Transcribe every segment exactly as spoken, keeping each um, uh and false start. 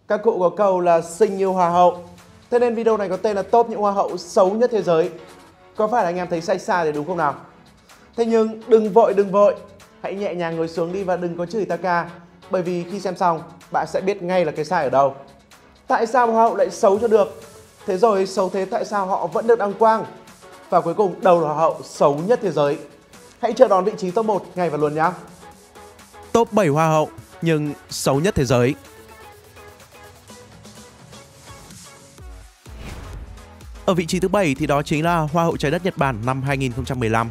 Các cụ có câu là xinh như hoa hậu. Thế nên video này có tên là top những hoa hậu xấu nhất thế giới. Có phải là anh em thấy sai sai thì đúng không nào? Thế nhưng đừng vội đừng vội, hãy nhẹ nhàng ngồi xuống đi và đừng có chửi Taka. Bởi vì khi xem xong, bạn sẽ biết ngay là cái sai ở đâu. Tại sao hoa hậu lại xấu cho được? Thế rồi xấu thế tại sao họ vẫn được đăng quang? Và cuối cùng đâu là hoa hậu xấu nhất thế giới? Hãy chờ đón vị trí top một ngay và luôn nhé. Top bảy hoa hậu nhưng xấu nhất thế giới. Ở vị trí thứ bảy thì đó chính là Hoa hậu trái đất Nhật Bản năm hai nghìn không trăm mười lăm.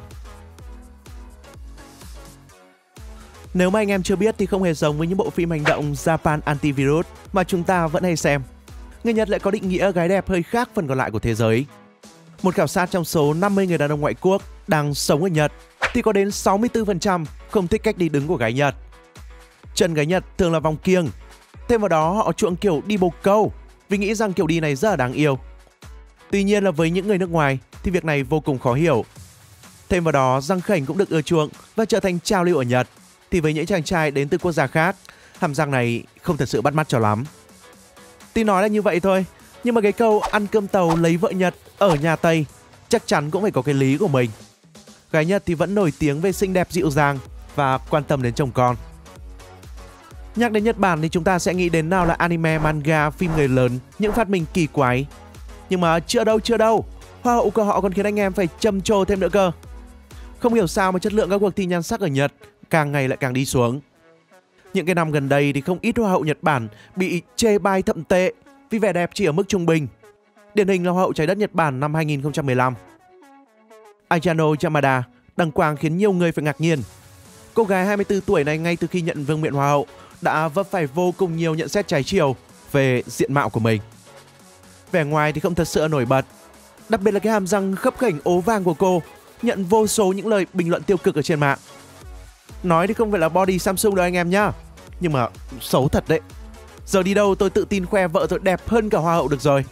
Nếu mà anh em chưa biết thì không hề giống với những bộ phim hành động Japan Antivirus mà chúng ta vẫn hay xem. Người Nhật lại có định nghĩa gái đẹp hơi khác phần còn lại của thế giới. Một khảo sát trong số năm mươi người đàn ông ngoại quốc đang sống ở Nhật thì có đến sáu mươi tư phần trăm không thích cách đi đứng của gái Nhật. Chân gái Nhật thường là vòng kiêng. Thêm vào đó họ chuộng kiểu đi bồ câu vì nghĩ rằng kiểu đi này rất là đáng yêu. Tuy nhiên là với những người nước ngoài thì việc này vô cùng khó hiểu. Thêm vào đó răng khểnh cũng được ưa chuộng và trở thành trào lưu ở Nhật. Thì với những chàng trai đến từ quốc gia khác, hàm răng này không thật sự bắt mắt cho lắm. Tuy nói là như vậy thôi, nhưng mà cái câu ăn cơm tàu lấy vợ Nhật ở nhà Tây chắc chắn cũng phải có cái lý của mình. Gái Nhật thì vẫn nổi tiếng về xinh đẹp dịu dàng và quan tâm đến chồng con. Nhắc đến Nhật Bản thì chúng ta sẽ nghĩ đến nào là anime, manga, phim người lớn, những phát minh kỳ quái. Nhưng mà chưa đâu chưa đâu, hoa hậu của họ còn khiến anh em phải trầm trồ thêm nữa cơ. Không hiểu sao mà chất lượng các cuộc thi nhan sắc ở Nhật càng ngày lại càng đi xuống. Những cái năm gần đây thì không ít hoa hậu Nhật Bản bị chê bai thậm tệ vì vẻ đẹp chỉ ở mức trung bình. Điển hình là hoa hậu trái đất Nhật Bản năm hai nghìn không trăm mười lăm. Ayano Yamada đăng quang khiến nhiều người phải ngạc nhiên. Cô gái hai mươi tư tuổi này ngay từ khi nhận vương miện hoa hậu đã vấp phải vô cùng nhiều nhận xét trái chiều về diện mạo của mình. Vẻ ngoài thì không thật sự nổi bật, đặc biệt là cái hàm răng khấp khểnh ố vàng của cô nhận vô số những lời bình luận tiêu cực ở trên mạng. Nói thì không phải là body Samsung đâu anh em nhá, nhưng mà xấu thật đấy. Giờ đi đâu tôi tự tin khoe vợ tôi đẹp hơn cả hoa hậu được rồi.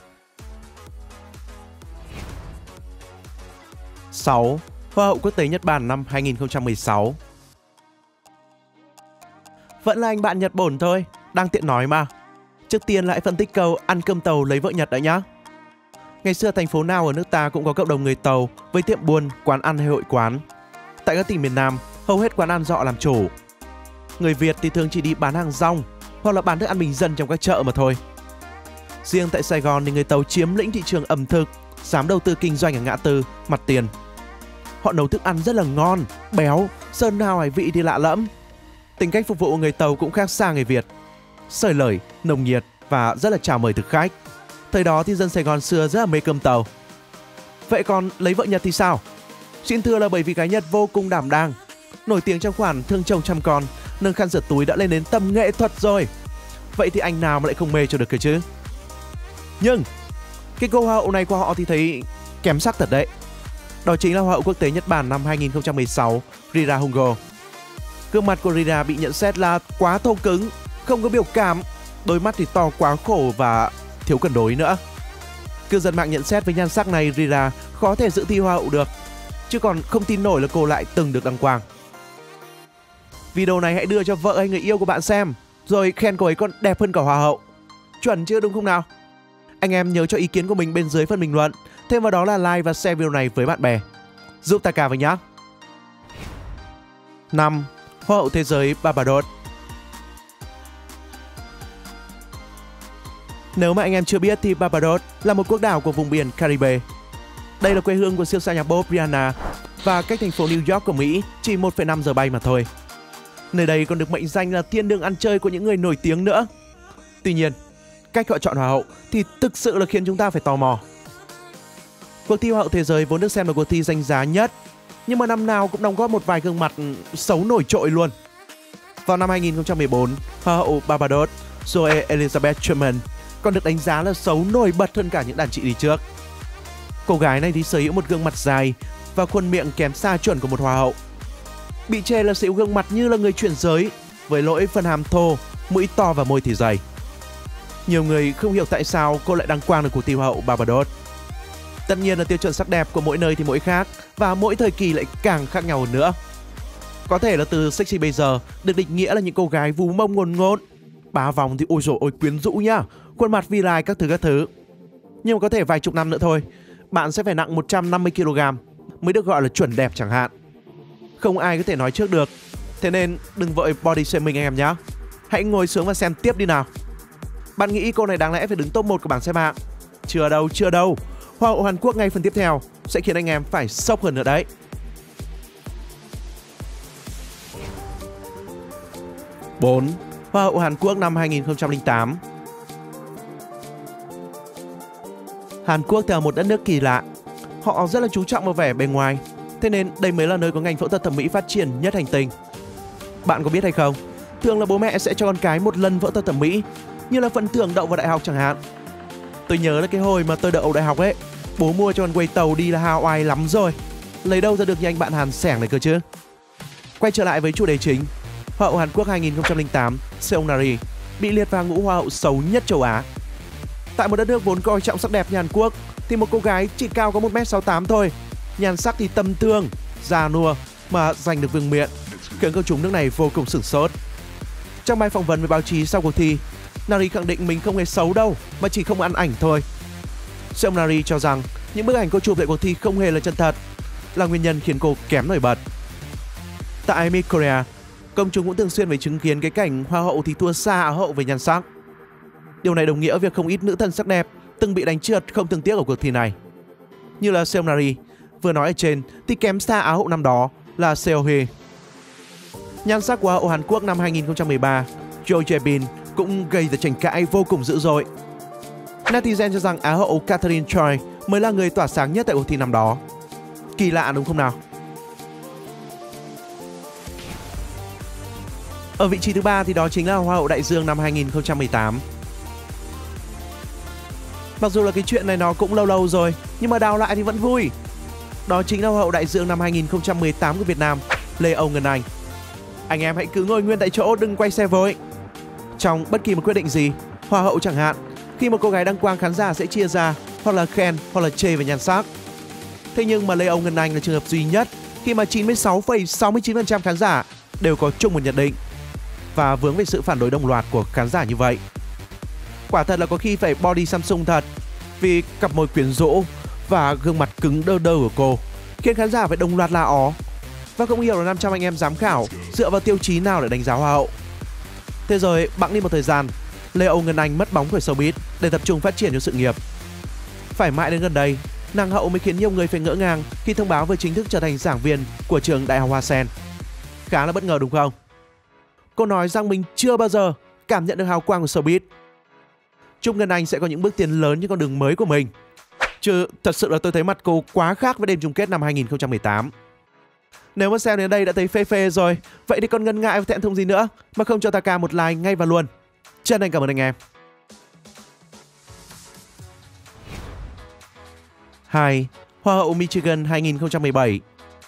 sáu. Hoa hậu quốc tế Nhật Bản năm hai nghìn không trăm mười sáu. Vẫn là anh bạn Nhật bổn thôi, đang tiện nói mà. Trước tiên lại phân tích câu ăn cơm tàu lấy vợ Nhật đã nhá. Ngày xưa thành phố nào ở nước ta cũng có cộng đồng người Tàu với tiệm buôn, quán ăn hay hội quán. Tại các tỉnh miền Nam, hầu hết quán ăn do họ làm chủ. Người Việt thì thường chỉ đi bán hàng rong hoặc là bán thức ăn bình dân trong các chợ mà thôi. Riêng tại Sài Gòn thì người Tàu chiếm lĩnh thị trường ẩm thực, dám đầu tư kinh doanh ở ngã tư, mặt tiền. Họ nấu thức ăn rất là ngon, béo, sơn hào hải vị thì lạ lẫm. Tính cách phục vụ người Tàu cũng khác xa người Việt. Xởi lởi, nồng nhiệt và rất là chào mời thực khách. Thời đó thì dân Sài Gòn xưa rất là mê cơm tàu. Vậy còn lấy vợ Nhật thì sao? Xin thưa là bởi vì gái Nhật vô cùng đảm đang, nổi tiếng trong khoản thương chồng chăm con, nâng khăn rửa túi đã lên đến tầm nghệ thuật rồi. Vậy thì anh nào mà lại không mê cho được cơ chứ? Nhưng cái cô hoa hậu này của họ thì thấy kém sắc thật đấy. Đó chính là hoa hậu quốc tế Nhật Bản năm hai nghìn không trăm mười sáu, Rira Hongo. Gương mặt của Rira bị nhận xét là quá thô cứng, không có biểu cảm, đôi mắt thì to quá khổ và thiếu cân đối nữa. Cư dân mạng nhận xét với nhan sắc này Rira khó thể dự thi hoa hậu được, chứ còn không tin nổi là cô lại từng được đăng quang. Video này hãy đưa cho vợ hay người yêu của bạn xem, rồi khen cô ấy còn đẹp hơn cả hoa hậu. Chuẩn chưa đúng không nào? Anh em nhớ cho ý kiến của mình bên dưới phần bình luận, thêm vào đó là like và share video này với bạn bè. Giúp Taka với nhá. năm. Hoa hậu thế giới Barbados. Nếu mà anh em chưa biết thì Barbados là một quốc đảo của vùng biển Caribe. Đây là quê hương của siêu sao nhạc pop Rihanna và cách thành phố New York của Mỹ chỉ một phẩy năm giờ bay mà thôi. Nơi đây còn được mệnh danh là thiên đường ăn chơi của những người nổi tiếng nữa. Tuy nhiên, cách họ chọn hoa hậu thì thực sự là khiến chúng ta phải tò mò. Cuộc thi hoa hậu thế giới vốn được xem là cuộc thi danh giá nhất, nhưng mà năm nào cũng đóng góp một vài gương mặt xấu nổi trội luôn. Vào năm hai nghìn không trăm mười bốn, hoa hậu Barbados Zoe Elizabeth Truman còn được đánh giá là xấu nổi bật hơn cả những đàn chị đi trước. Cô gái này thì sở hữu một gương mặt dài và khuôn miệng kém xa chuẩn của một hoa hậu. Bị chê là sở hữu gương mặt như là người chuyển giới, với lỗi phần hàm thô, mũi to và môi thì dày. Nhiều người không hiểu tại sao cô lại đăng quang được cuộc thi hoa hậu Barbados. Tất nhiên là tiêu chuẩn sắc đẹp của mỗi nơi thì mỗi khác, và mỗi thời kỳ lại càng khác nhau hơn nữa. Có thể là từ sexy bây giờ được định nghĩa là những cô gái vú mông ngồn ngộn, Ba vòng thì ôi dồi ôi quyến rũ nhá, khuôn mặt vi lai các thứ các thứ. Nhưng mà có thể vài chục năm nữa thôi, bạn sẽ phải nặng một trăm năm mươi ki lô gam mới được gọi là chuẩn đẹp chẳng hạn. Không ai có thể nói trước được. Thế nên đừng vội body shaming anh em nhé. Hãy ngồi xuống và xem tiếp đi nào. Bạn nghĩ cô này đáng lẽ phải đứng top một của bảng xếp hạng? Chưa đâu, chưa đâu. Hoa hậu Hàn Quốc ngay phần tiếp theo sẽ khiến anh em phải sốc hơn nữa đấy. bốn. Hoa hậu Hàn Quốc năm hai nghìn không trăm lẻ tám. Hàn Quốc theo một đất nước kỳ lạ. Họ rất là chú trọng vào vẻ bề ngoài. Thế nên đây mới là nơi có ngành phẫu thuật thẩm mỹ phát triển nhất hành tinh. Bạn có biết hay không? Thường là bố mẹ sẽ cho con cái một lần phẫu thuật thẩm mỹ, như là phần thưởng đậu vào đại học chẳng hạn. Tôi nhớ là cái hồi mà tôi đậu đại học ấy, bố mua cho con quay tàu đi là hao oai lắm rồi. Lấy đâu ra được như anh bạn Hàn Sẻng này cơ chứ. Quay trở lại với chủ đề chính, Hoa hậu Hàn Quốc hai nghìn không trăm lẻ tám, Seong Nari bị liệt vào ngũ hoa hậu xấu nhất châu Á. Tại một đất nước vốn coi trọng sắc đẹp như Hàn Quốc thì một cô gái chỉ cao có một mét sáu mươi tám thôi, nhan sắc thì tầm thường, già nua mà giành được vương miện, khiến công chúng nước này vô cùng sửng sốt. Trong bài phỏng vấn với báo chí sau cuộc thi, Nari khẳng định mình không hề xấu đâu, mà chỉ không ăn ảnh thôi. Seong Nari cho rằng những bức ảnh cô chụp tại cuộc thi không hề là chân thật, là nguyên nhân khiến cô kém nổi bật. Tại Miss Korea, công chúng cũng thường xuyên phải chứng kiến cái cảnh hoa hậu thì thua xa Á hậu về nhan sắc. Điều này đồng nghĩa việc không ít nữ thần sắc đẹp từng bị đánh trượt không thương tiếc ở cuộc thi này. Như là Seong Nari vừa nói ở trên thì kém xa Á hậu năm đó là Seo Hye. Nhan sắc của Hoa hậu Hàn Quốc năm hai nghìn không trăm mười ba, Jo Jae-bin cũng gây ra tranh cãi vô cùng dữ dội. Netizen cho rằng Á hậu Catherine Choi mới là người tỏa sáng nhất tại cuộc thi năm đó. Kỳ lạ đúng không nào? Ở vị trí thứ ba thì đó chính là Hoa hậu Đại Dương năm hai nghìn không trăm mười tám. Mặc dù là cái chuyện này nó cũng lâu lâu rồi, nhưng mà đào lại thì vẫn vui. Đó chính là Hoa hậu Đại Dương năm hai nghìn không trăm mười tám của Việt Nam, Lê Âu Ngân Anh. Anh em hãy cứ ngồi nguyên tại chỗ, đừng quay xe với. Trong bất kỳ một quyết định gì, Hoa hậu chẳng hạn, khi một cô gái đăng quang, khán giả sẽ chia ra hoặc là khen hoặc là chê về nhan sắc. Thế nhưng mà Lê Âu Ngân Anh là trường hợp duy nhất khi mà chín mươi sáu phẩy sáu mươi chín phần trăm khán giả đều có chung một nhận định và vướng về sự phản đối đồng loạt của khán giả như vậy. Quả thật là có khi phải body Samsung thật, vì cặp môi quyến rũ và gương mặt cứng đơ đơ của cô khiến khán giả phải đồng loạt la ó. Và không hiểu là năm trăm anh em giám khảo dựa vào tiêu chí nào để đánh giá Hoa hậu. Thế rồi bẵng đi một thời gian, Lê Âu Ngân Anh mất bóng khỏi showbiz để tập trung phát triển cho sự nghiệp. Phải mãi đến gần đây, nàng hậu mới khiến nhiều người phải ngỡ ngàng khi thông báo vừa chính thức trở thành giảng viên của trường Đại học Hoa Sen. Khá là bất ngờ đúng không? Cô nói rằng mình chưa bao giờ cảm nhận được hào quang của showbiz. Chúc Ngân Anh sẽ có những bước tiến lớn trên con đường mới của mình. Chứ thật sự là tôi thấy mặt cô quá khác với đêm chung kết năm hai nghìn không trăm mười tám. Nếu mà xem đến đây đã thấy phê phê rồi, vậy thì còn ngần ngại và thẹn thùng gì nữa mà không cho Taka một like ngay và luôn. Chân thành cảm ơn anh em. hai. Hoa hậu Michigan hai nghìn không trăm mười bảy.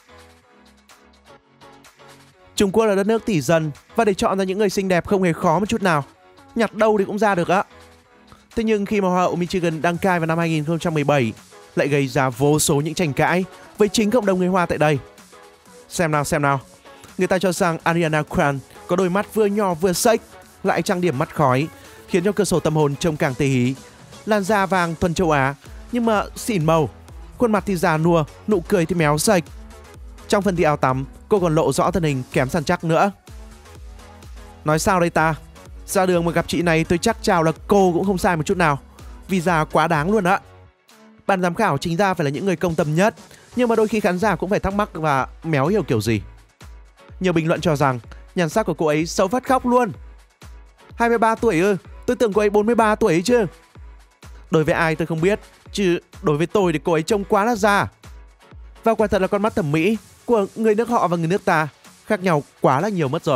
Trung Quốc là đất nước tỷ dân và để chọn ra những người xinh đẹp không hề khó một chút nào. Nhặt đâu thì cũng ra được á. Thế nhưng khi mà Hoa hậu Michigan đăng cai vào năm hai nghìn không trăm mười bảy lại gây ra vô số những tranh cãi với chính cộng đồng người Hoa tại đây. Xem nào xem nào. Người ta cho rằng Ariana Grande có đôi mắt vừa nhỏ vừa xếch, lại trang điểm mắt khói, khiến cho cửa sổ tâm hồn trông càng tê hí. Làn da vàng thuần châu Á, nhưng mà xỉn màu, khuôn mặt thì già nua, nụ cười thì méo sạch. Trong phần thi áo tắm, cô còn lộ rõ thân hình kém săn chắc nữa. Nói sao đây ta? Ra đường mà gặp chị này tôi chắc chào là cô cũng không sai một chút nào, vì già quá đáng luôn ạ. Ban giám khảo chính ra phải là những người công tâm nhất, nhưng mà đôi khi khán giả cũng phải thắc mắc và méo hiểu kiểu gì. Nhiều bình luận cho rằng nhan sắc của cô ấy xấu phát khóc luôn. hai mươi ba tuổi ư? Tôi tưởng cô ấy bốn mươi ba tuổi ấy chứ. Đối với ai tôi không biết, chứ đối với tôi thì cô ấy trông quá là già. Và quả thật là con mắt thẩm mỹ của người nước họ và người nước ta khác nhau quá là nhiều mất rồi.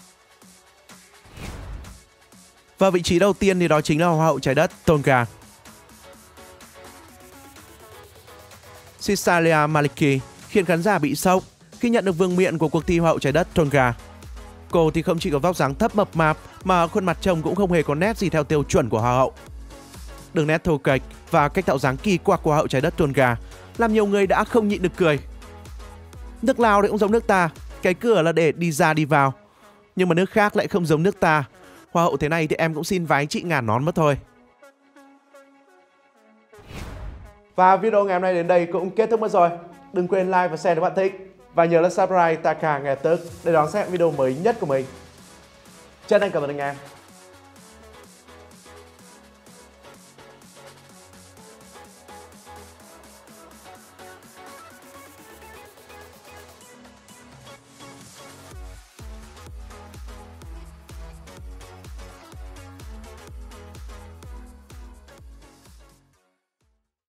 Và vị trí đầu tiên thì đó chính là Hoa hậu Trái đất Tonga. Cecilia Maliki khiến khán giả bị sốc khi nhận được vương miện của cuộc thi Hoa hậu Trái đất Tonga. Cô thì không chỉ có vóc dáng thấp mập mạp mà khuôn mặt trông cũng không hề có nét gì theo tiêu chuẩn của Hoa hậu. Đường nét thô kệch và cách tạo dáng kỳ quặc của Hoa hậu Trái đất Tonga làm nhiều người đã không nhịn được cười. Nước Lào thì cũng giống nước ta, cái cửa là để đi ra đi vào. Nhưng mà nước khác lại không giống nước ta. Hoa hậu thế này thì em cũng xin vái chị ngàn nón mất thôi. Và video ngày hôm nay đến đây cũng kết thúc mất rồi. Đừng quên like và share nếu bạn thích. Và nhớ là subscribe Taka nghe tức để đón xem video mới nhất của mình. Chân thành cảm ơn anh em.